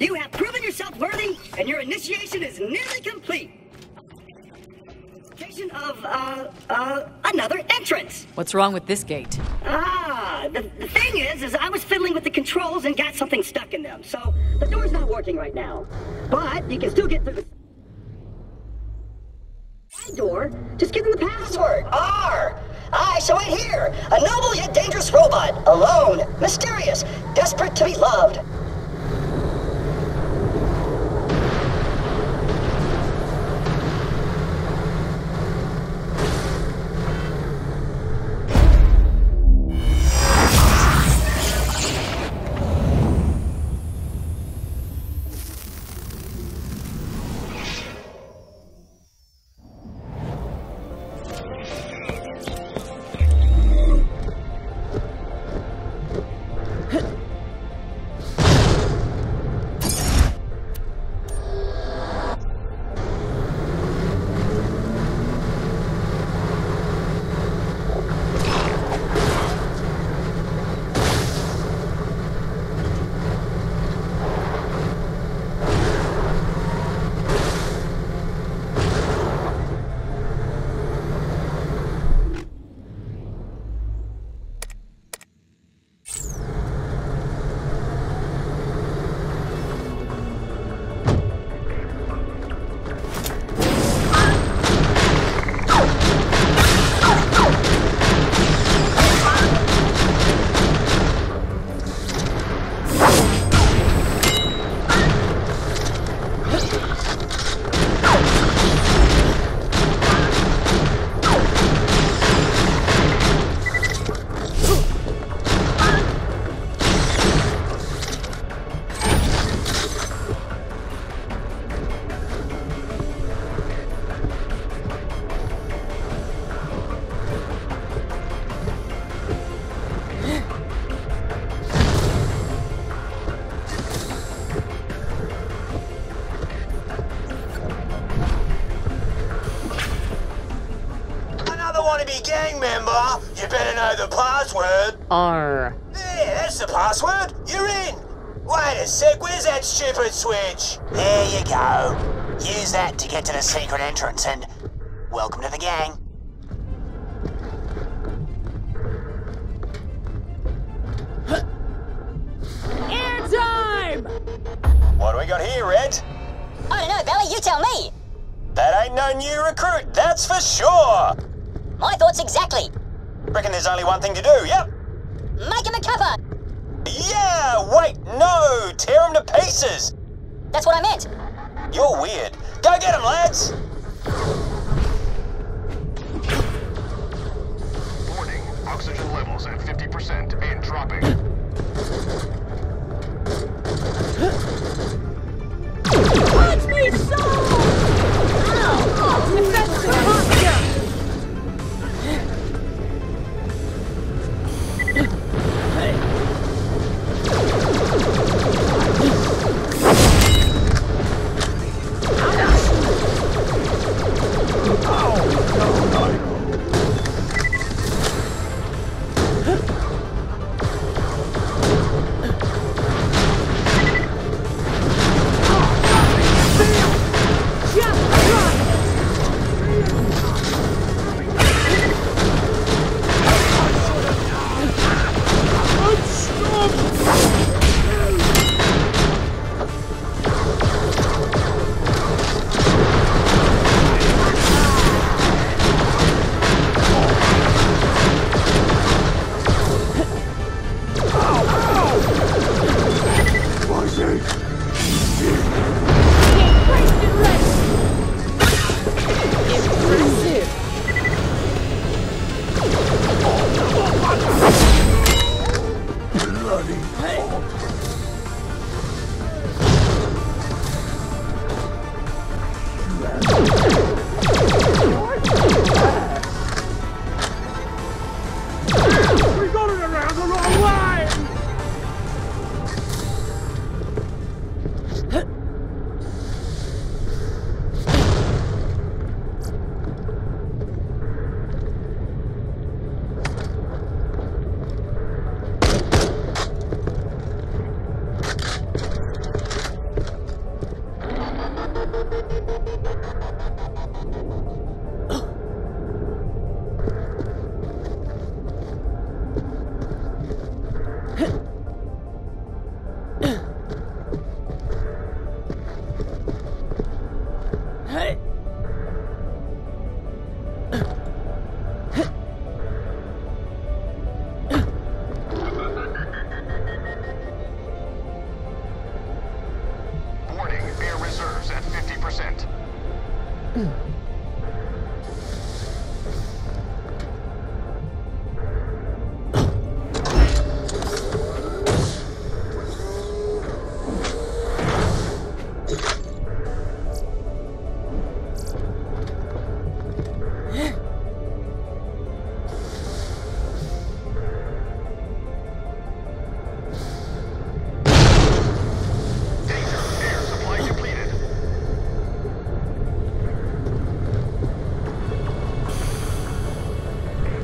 You have proven yourself worthy, and your initiation is nearly complete. Of, another entrance. What's wrong with this gate? The thing is I was fiddling with the controls and got something stuck in them, so the door's not working right now. But you can still get through the side door. Just give them the password. R. I show it here. A noble yet dangerous robot. Alone. Mysterious. Desperate to be loved. Gang member, you better know the password. R. There, that's the password. You're in. Wait a sec, where's that stupid switch? There you go. Use that to get to the secret entrance and welcome to the gang. Airtime! What do we got here, Red? I don't know, Belly, you tell me. That ain't no new recruit, that's for sure. My thoughts exactly. Reckon there's only one thing to do, yep. Make him a cuppa. Yeah, wait, no, tear him to pieces. That's what I meant. You're weird. Go get him, lads. Warning, oxygen levels at 50% and dropping. Watch me so! Ow! Defensive posture!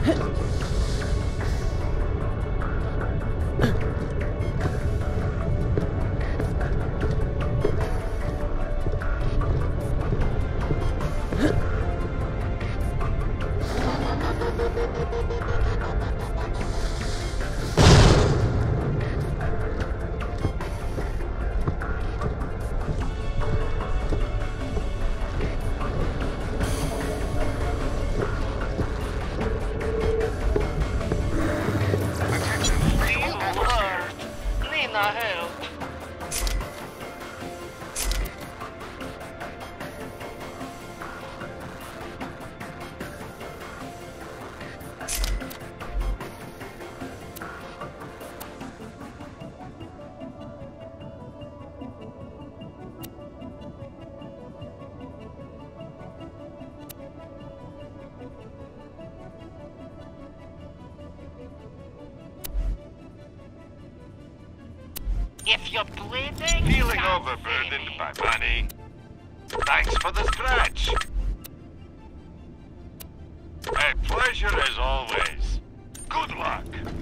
If you're bleeding... Feeling overburdened by money? Thanks for the scratch. A pleasure as always. Good luck.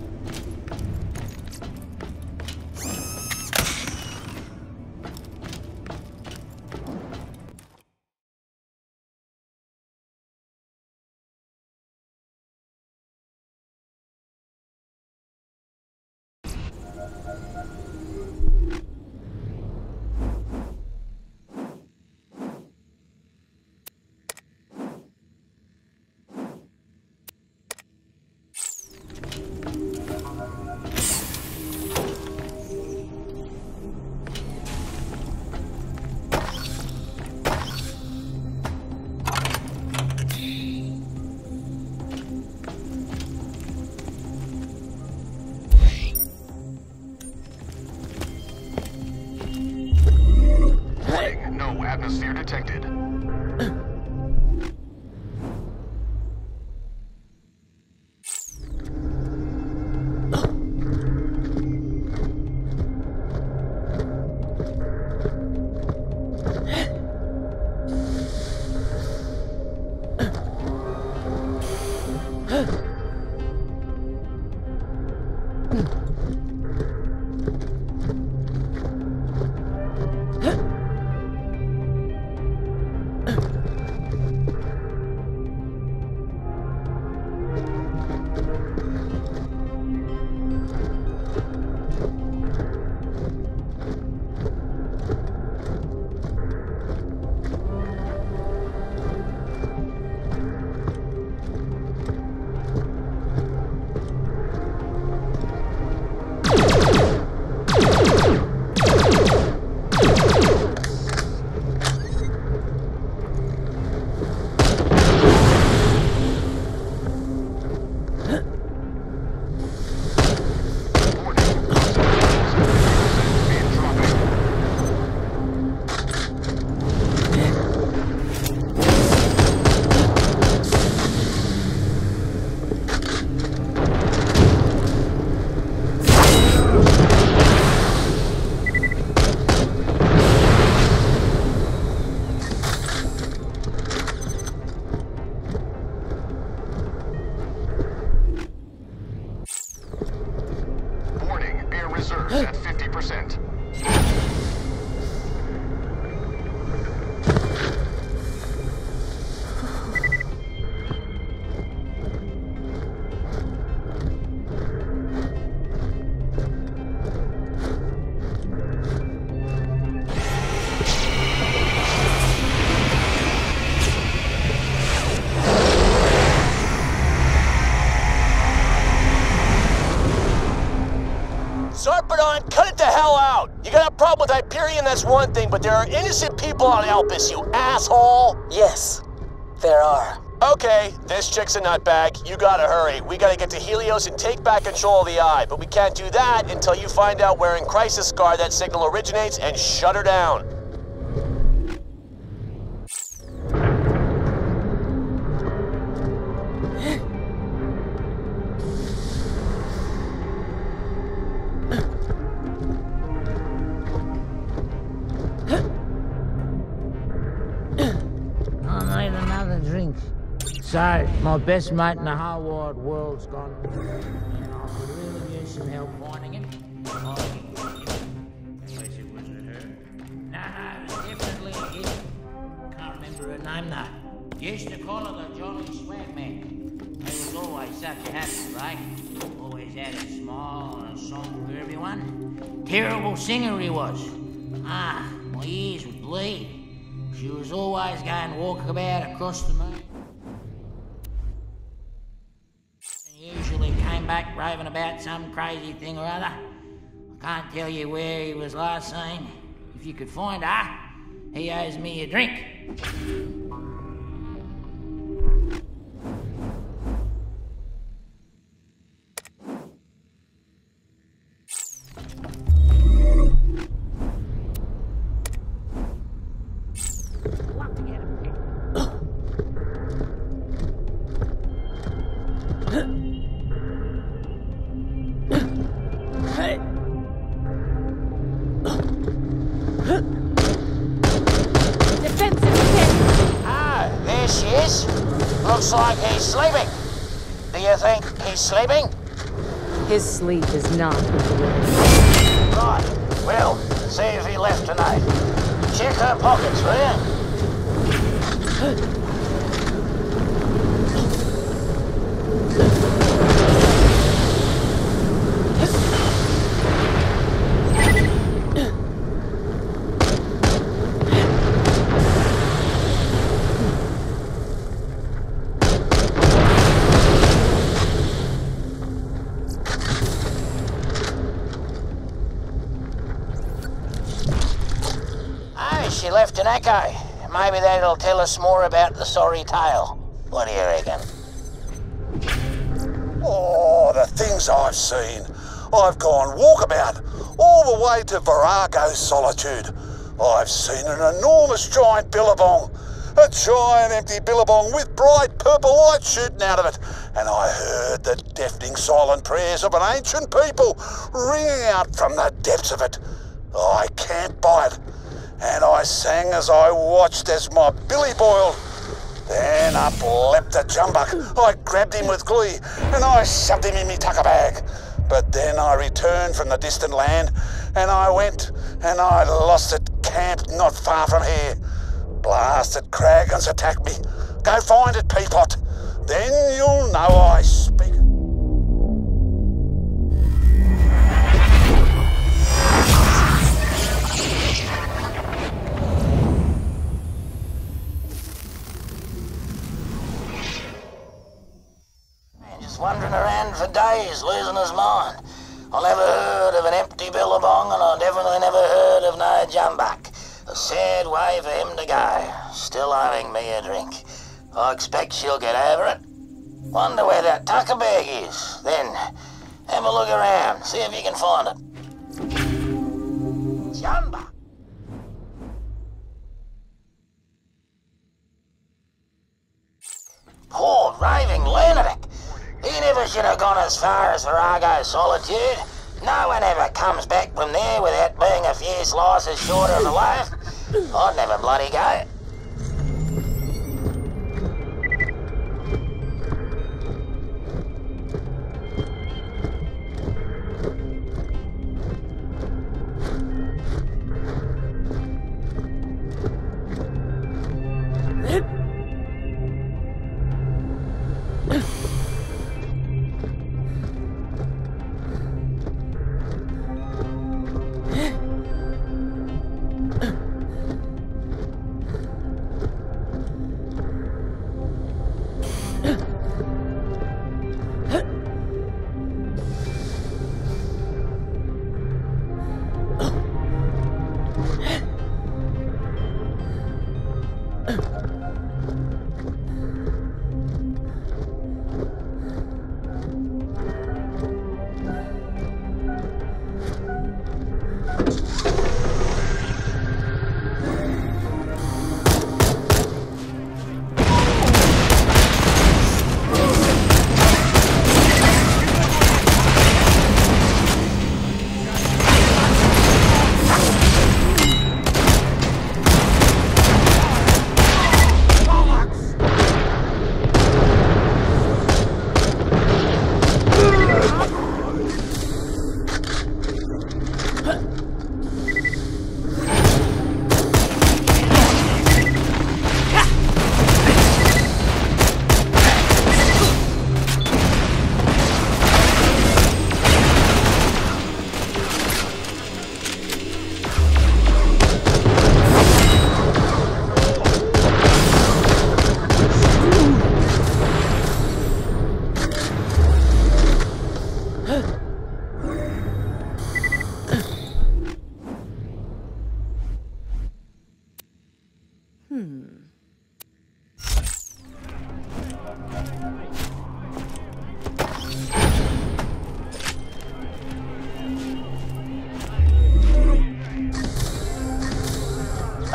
Atmosphere detected. At 50%. Sarpedon, cut it the hell out! You got a problem with Hyperion, that's one thing, but there are innocent people on Elpis, you asshole! Yes, there are. Okay, this chick's a nutbag. You gotta hurry. We gotta get to Helios and take back control of the Eye, but we can't do that until you find out where in Crisis Scar that signal originates and shut her down. So, my best mate in the whole wide world's gone. And I could really use some help finding him. Unless it was her. No, it was definitely him. Can't remember her name though. Used to call her the Jolly Swag Man. He was always such a happy break. Always had a smile and a song for everyone. Terrible singer he was. My ears would bleed. She was always going walkabout across the moon. And usually came back raving about some crazy thing or other. I can't tell you where he was last seen. If you could find her, he owes me a drink. Looks like he's sleeping. Do you think he's sleeping? His sleep is not interrupted. Right. Well, see if he left a note. Check her pockets, will you? She left an echo. Maybe that'll tell us more about the sorry tale. What do you reckon? Oh, the things I've seen. I've gone walkabout all the way to Virago's solitude. I've seen an enormous giant billabong. A giant empty billabong with bright purple light shooting out of it. And I heard the deafening silent prayers of an ancient people ringing out from the depths of it. I camped by it. And I sang as I watched as my billy boiled. Then up leapt a jumbuck. I grabbed him with glee and I shoved him in me tucker bag. But then I returned from the distant land and I went and I lost it camped not far from here. Blasted Kragans attacked me. Go find it, Peapot. Then you'll know I speak. Wandering around for days, losing his mind. I never heard of an empty billabong, and I definitely never heard of no jumbuck. A sad way for him to go, still owing me a drink. I expect she'll get over it. Wonder where that tucker bag is. Then, have a look around, see if you can find it. Jumbuck. Poor raving lunatic. He never should have gone as far as Virago's solitude. No one ever comes back from there without being a few slices shorter of a loaf. I'd never bloody go.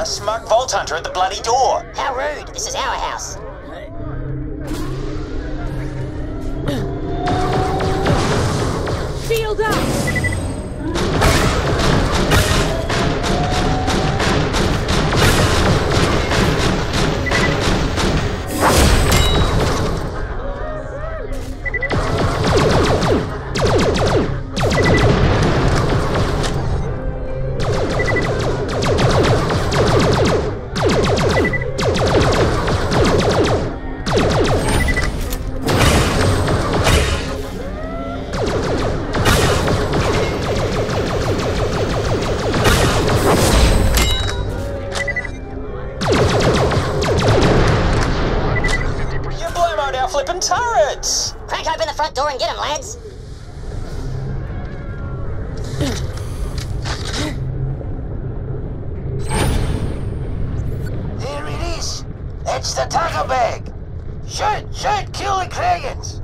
smug vault hunter at the bloody door. How rude. This is our house. Shield up! Flippin' turrets! Crack open the front door and get him, lads. There it is. That's the tackle bag. Shoot, kill the Kragans.